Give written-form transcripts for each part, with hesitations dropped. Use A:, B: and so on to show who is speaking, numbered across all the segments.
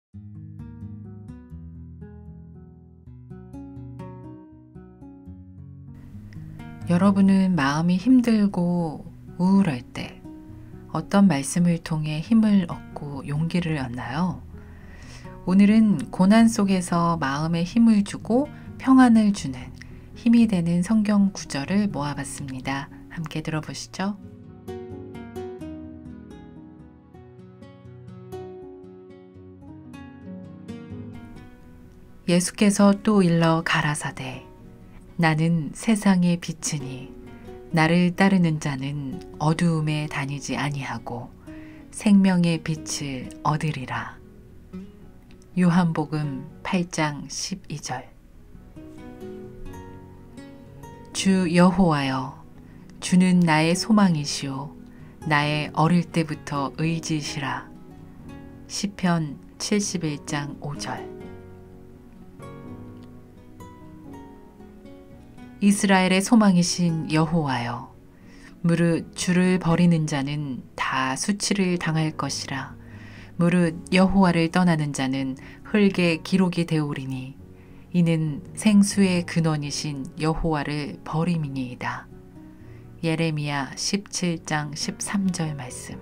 A: 여러분은 마음이 힘들고 우울할 때 어떤 말씀을 통해 힘을 얻고 용기를 얻나요? 오늘은 고난 속에서 마음에 힘을 주고 평안을 주는 힘이 되는 성경 구절을 모아봤습니다. 함께 들어보시죠. 예수께서 또 일러 가라사대 나는 세상의 빛이니 나를 따르는 자는 어두움에 다니지 아니하고 생명의 빛을 얻으리라. 요한복음 8장 12절. 주 여호와여, 주는 나의 소망이시오 나의 어릴 때부터 의지시라. 시편 71장 5절. 이스라엘의 소망이신 여호와여, 무릇 주를 버리는 자는 다 수치를 당할 것이라. 무릇 여호와를 떠나는 자는 흙의 기록이 되오리니 이는 생수의 근원이신 여호와를 버림이니이다. 예레미야 17장 13절 말씀.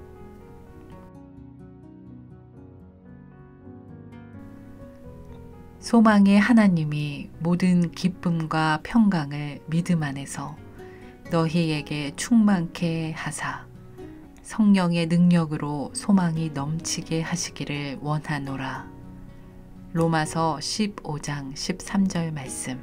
A: 소망의 하나님이 모든 기쁨과 평강을 믿음 안에서 너희에게 충만케 하사 성령의 능력으로 소망이 넘치게 하시기를 원하노라. 로마서 15장 13절 말씀.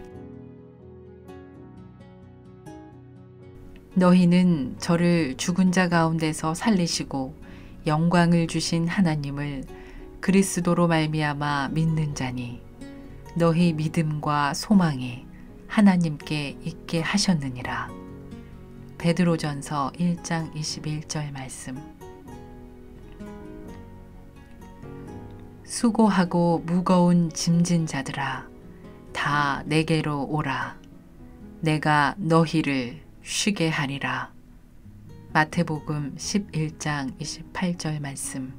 A: 너희는 저를 죽은 자 가운데서 살리시고 영광을 주신 하나님을 그리스도로 말미암아 믿는 자니 너희 믿음과 소망이 하나님께 있게 하셨느니라. 베드로전서 1장 21절 말씀. 수고하고 무거운 짐진 자들아 다 내게로 오라. 내가 너희를 쉬게 하리라. 마태복음 11장 28절 말씀.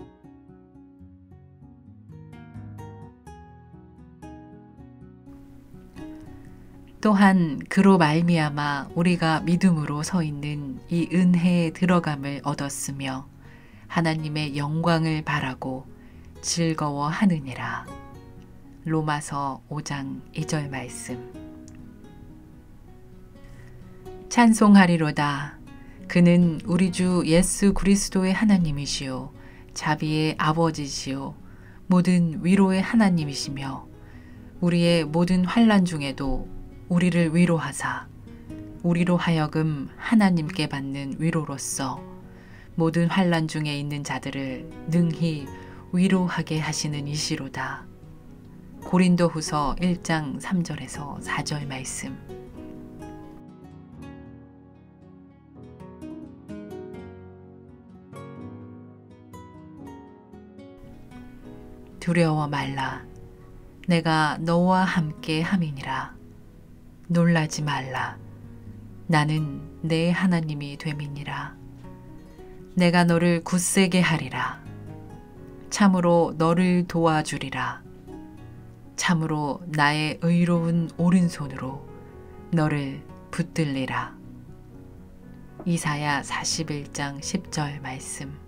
A: 또한 그로 말미암아 우리가 믿음으로 서 있는 이 은혜에 들어감을 얻었으며 하나님의 영광을 바라고 즐거워하느니라. 로마서 5장 2절 말씀. 찬송하리로다. 그는 우리 주 예수 그리스도의 하나님이시요 자비의 아버지시요 모든 위로의 하나님이시며 우리의 모든 환난 중에도 우리를 위로하사 우리로 하여금 하나님께 받는 위로로서 모든 환난 중에 있는 자들을 능히 위로하게 하시는 이시로다. 고린도후서 1장 3절에서 4절 말씀. 두려워 말라. 내가 너와 함께 함이니라. 놀라지 말라. 나는 내 하나님이 됨이니라. 내가 너를 굳세게 하리라. 참으로 너를 도와주리라. 참으로 나의 의로운 오른손으로 너를 붙들리라. 이사야 41장 10절 말씀.